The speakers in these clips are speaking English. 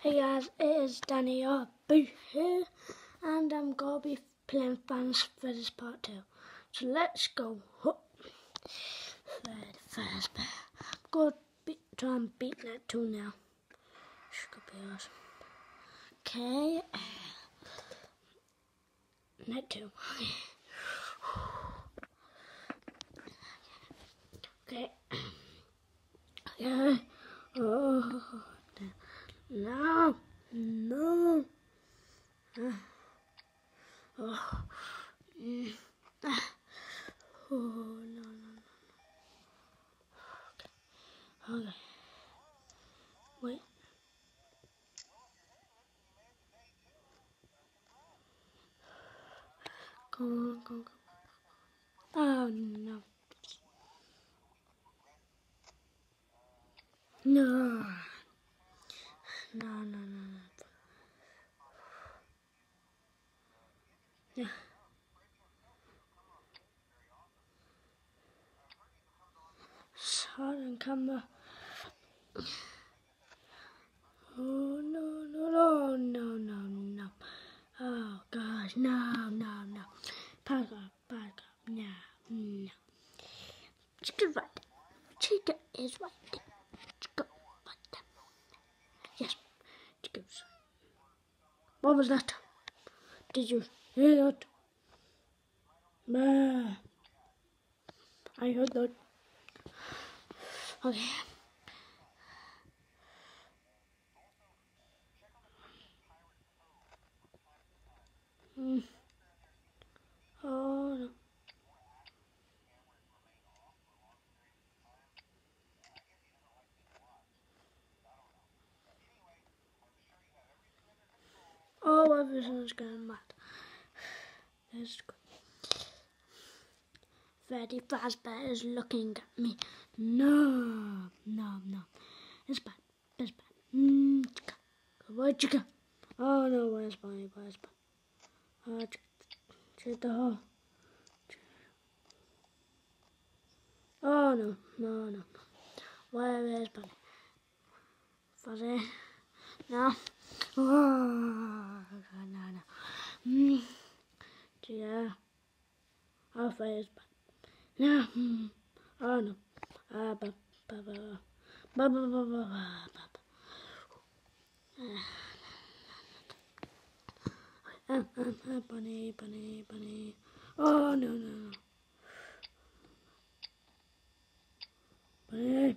Hey guys, it is Danny Boo here, and I'm gonna be playing Fans Freddy's Part 2. So let's go. Freddy Fazbear. I'm gonna try and beat that 2 now. This could be awesome. Okay. Net 2. Okay. Okay. Oh. No. No. Oh. Oh, no. Okay. Wait. Go on. Oh, no. No. Yeah. Sudden camera. Oh, no. Oh, gosh, no. Back up. No. Chicken right there. Chicken is right there. Chicken right there. Yes, chickens. What was that? Did you hear that? I heard that. Okay. Oh no. Oh, everything's going mad. That's good. Freddy Fazbear is looking at me. No. It's bad. Where'd you go? Oh no, where's Bunny? Oh, check the hole. Oh no. Where is Bunny? Fuzzy? No. Oh, no. Yeah. Oh, Freddy's bad. No. Oh no. Bunny. Oh no. Bunny.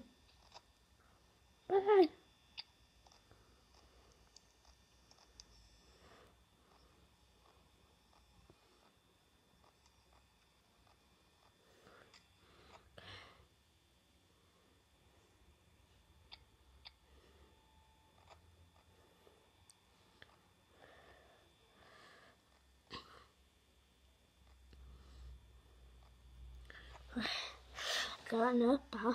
Got enough power.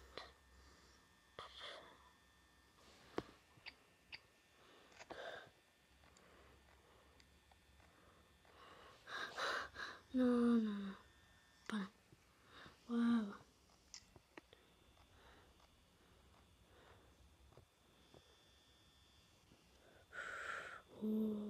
No. But wow. Oh.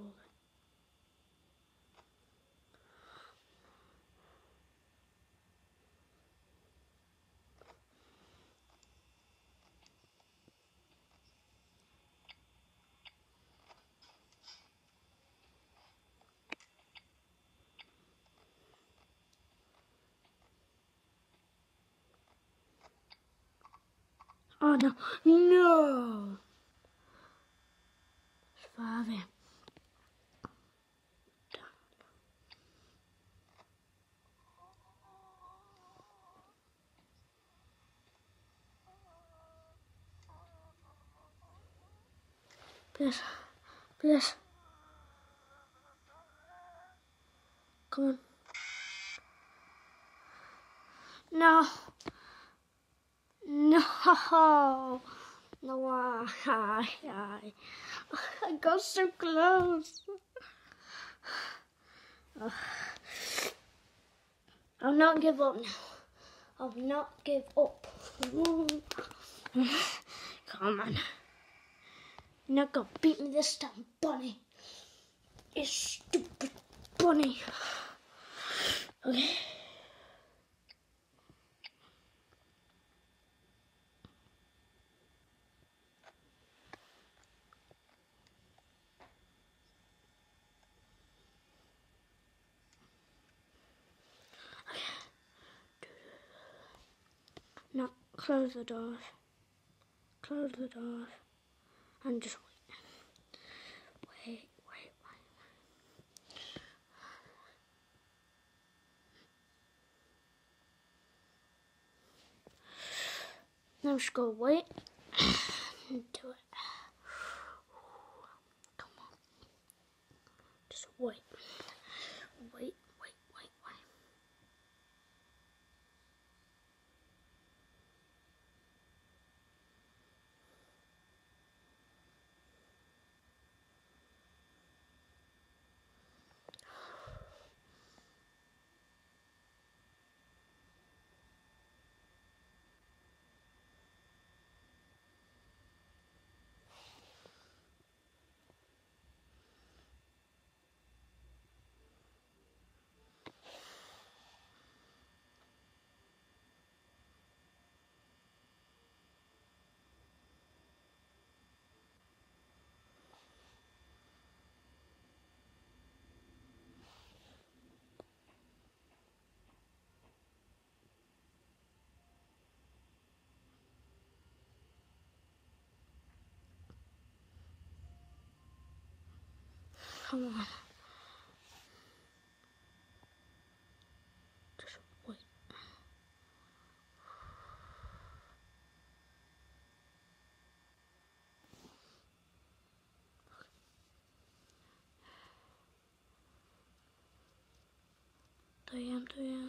Oh no. Surviving. Please. Come on. No. I got so close. I'll not give up now. I'll not give up. Come on. You're not gonna beat me this time, bunny. You stupid bunny. Okay. Now close the doors. Close the doors. And just wait. Wait. Now just go wait and do it. Come on. Just wait. Wait. Come on. Just wait. Diane.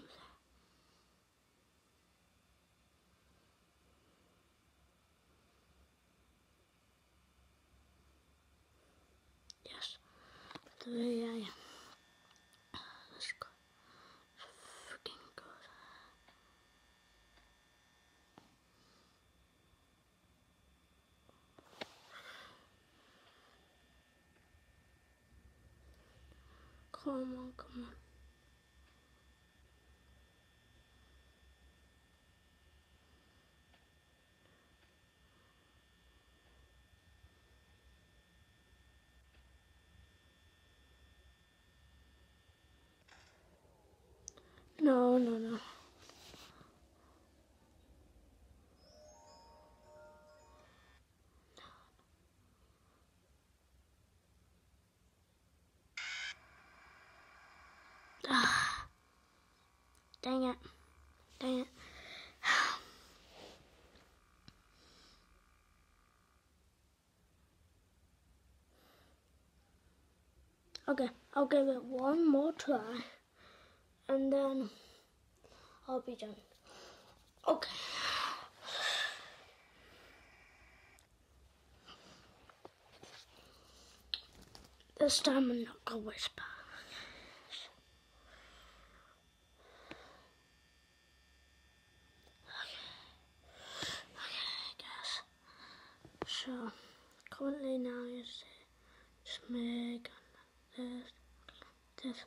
Yes. 3 a.m. Let's go. Freaking good. Come on. No. Dang it. Okay, I'll give it one more try, and then I'll be done. Okay. This time I'm not gonna whisper. Okay, I guess. So, currently now you see, just make this.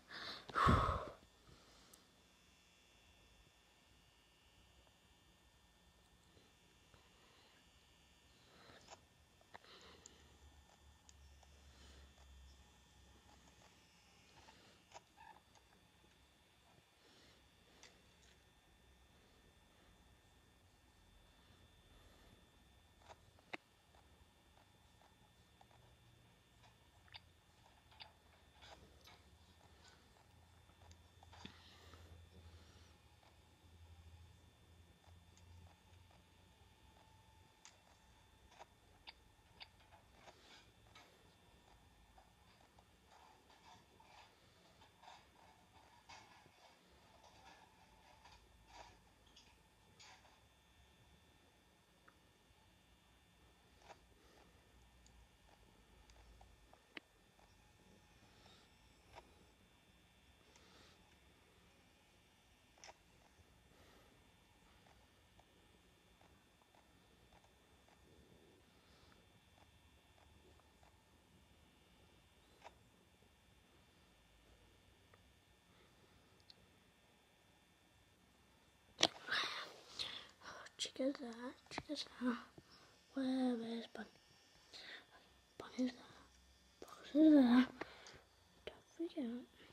Check us out. Where is Bun? Bun is there. Box is there. Don't forget.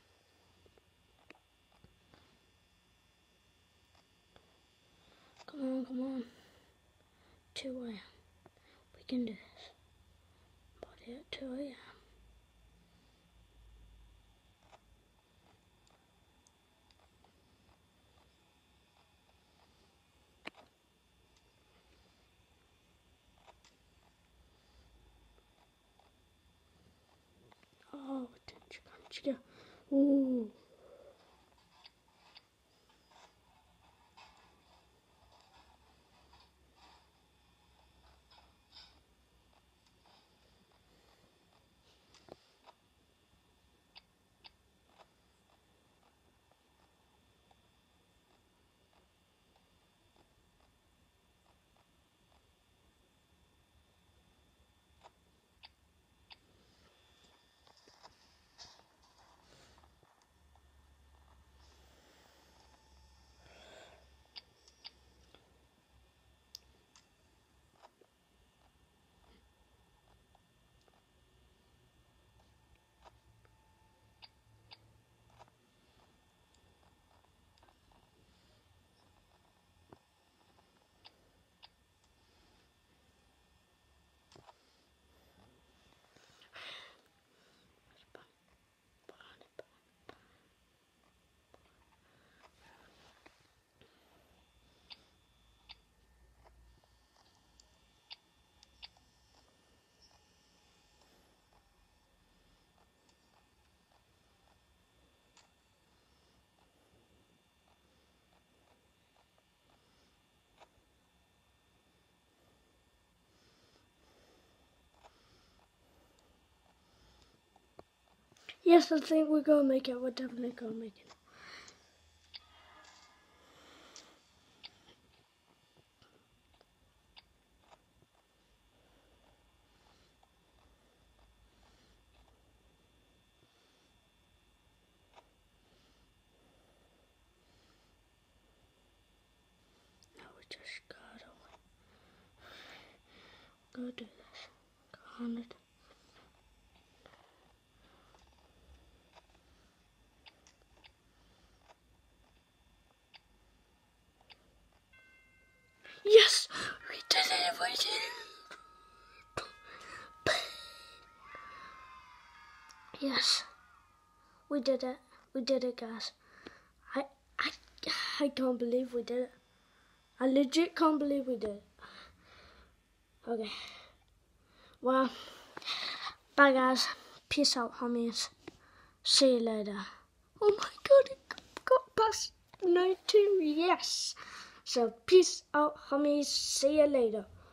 Come on. 2 a.m. We can do this. Body at 2 a.m. Oh, chicken. Ooh. Yes, I think we're gonna make it. We're definitely gonna make it. Now we just gotta go do this. Go on it. Yes, we did it. We did it. Yes, we did it. We did it, guys. I can't believe we did it. I legit can't believe we did it. Okay. Well, bye guys. Peace out, homies. See you later. Oh my god, it got past 92. Yes. So peace out, homies. See you later.